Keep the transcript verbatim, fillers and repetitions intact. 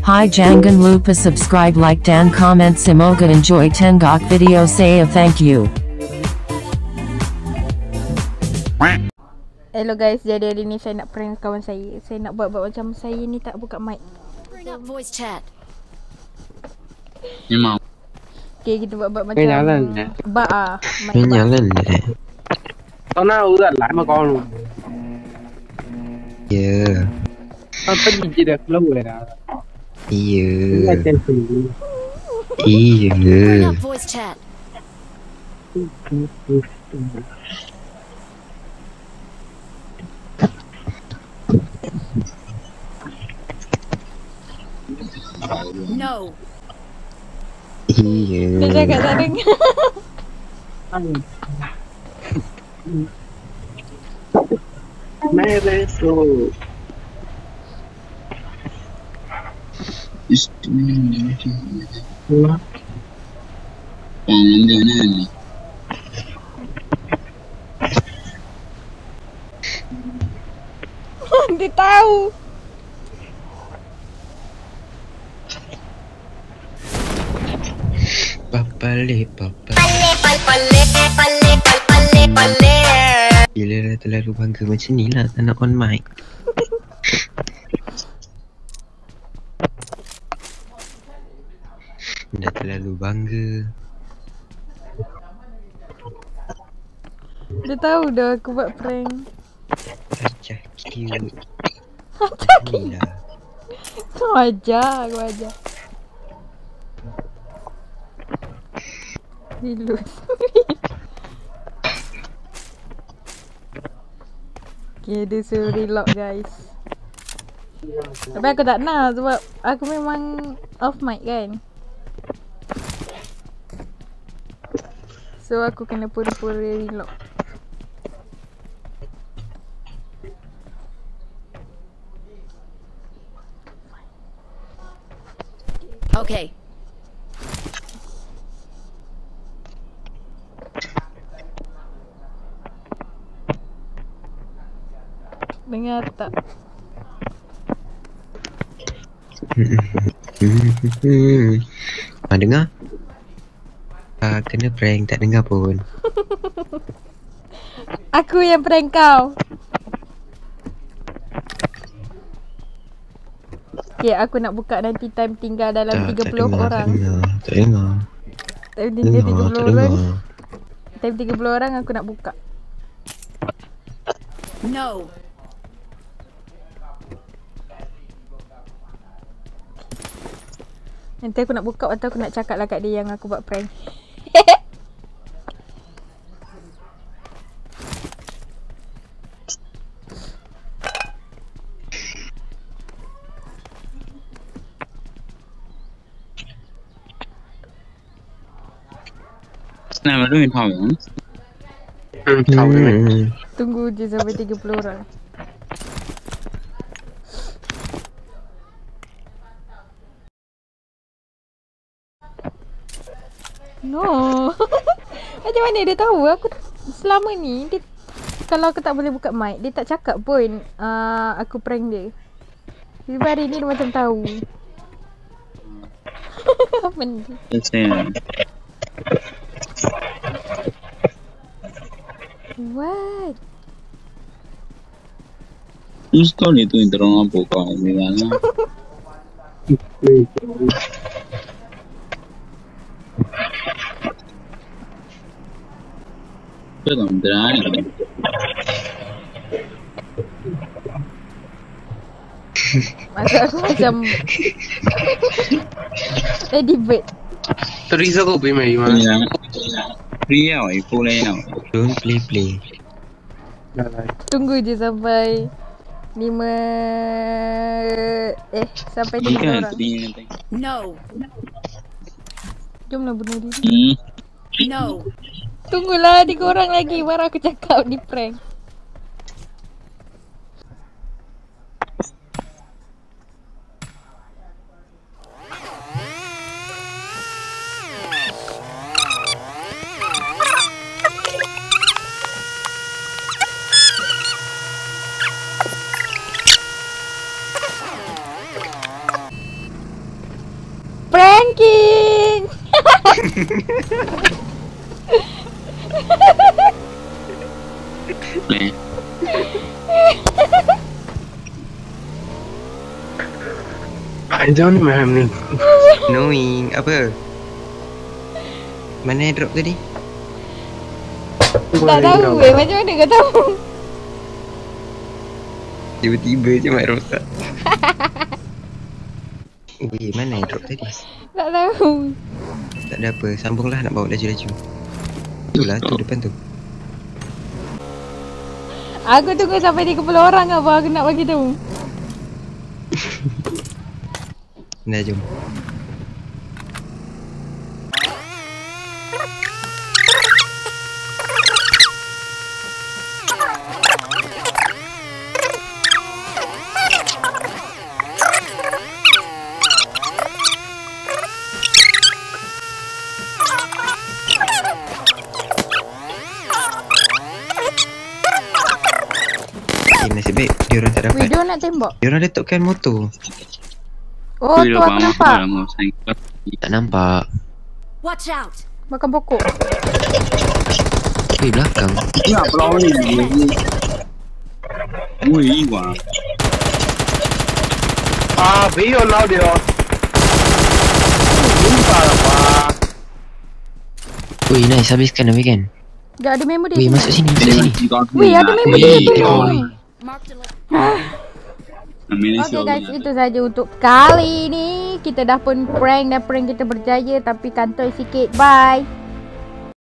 Hi, jangan lupa subscribe, like dan comment. Semoga enjoy tenggok video saya. Thank you. Hello guys, jadi hari ni saya nak prank kawan saya. Saya nak buat-buat macam saya ni tak buka mic. Bring up voice chat. Memang. Okay, kita buat-buat macam Jalan Ba ah. Mic jalan deh. Tao nào ướt lại mà con luôn. Iya. Tao tất nhiên chỉ được lâu rồi đó. Iya. Là trên phim. Iya. Bring up voice chat. No. Iya. Dia cakap tak dengar. Mẹ về rồi. Dia tahu. Papale, papale. Pale, pale, pale, pale, pale. Bila dah terlalu bangga macam ni lah, tak nak on mic. Dah terlalu bangga. Dia tahu dah aku buat prank. Acah cute. Ni lah. Kau ajar, aku ajar. Reload. Okay, dia suruh reload guys. Tapi aku tak nak sebab aku memang off mic kan. So aku kena pura-pura reload. Okay. Dengar tak? Ah, dengar? Ah, kena prank, tak dengar pun. Aku yang prank kau. Okay, aku nak buka nanti time tinggal dalam Tak, tiga tak puluh dengar, orang. Tak dengar, tak dengar. Time tinggal tiga Dengar, puluh tak orang. dengar. Time tiga puluh orang aku nak buka. No. Nanti aku nak buka atau aku nak cakap lah kat dia yang aku buat prank. Nah, baru yang tahu. Ừ, thầu đi mày. Tunggu je sampai tiga puluh orang. No. Macam mana dia tahu? Aku selama ni dia, kalau aku tak boleh buka mic, dia tak cakap pun uh, aku prank dia. Tiba hari ni dia macam tahu. Apa ni? Kesian. What? Terus kau ni tu yang terang apa kau ni mana? Kau tak terang. Masa aku macam Lady Bird. Teresa kau pergi mày mà. Pria, ibu lain. Don't play play. Tunggu je sampai lima eh sampai tiga Bukan, orang. tadi nanti. No. Jomlah bunuh diri. Hmm. No. Tunggulah tiga orang lagi baru aku cakap ni prank. Eh, Panjang ni macam ni. Knowing apa? Mana drop tadi? Tak tahu weh, macam mana kau tahu? Tiba-tiba je mak rosak. Weh, mana drop tadi? Tak tahu. Tak ada apa, sambunglah nak bawa laju-laju. Itulah tu depan tu. Aku tunggu sampai tiga puluh orang apa aku nak bagi tahu. Dah jom. Eh, nasib baik dia orang tak Weh, dapat. dia nak tembak. Dia orang letakkan motor. Oh, tu aku nampak. lama saya Tak nampak. Watch out! Makan pokok. Weh, belakang. nak pulau ni. Wih, wah. Ah, biar lah dia. Lupa lah pak. Weh, nice, habiskan, habiskan. Sekejap ada member dia. Weh, masuk sini, masuk sini. Weh, ada member dia tu. Marked a lo- Okay guys, itu saja untuk kali ini. Kita dah pun prank dan prank kita berjaya, tapi kantoi sikit. Bye.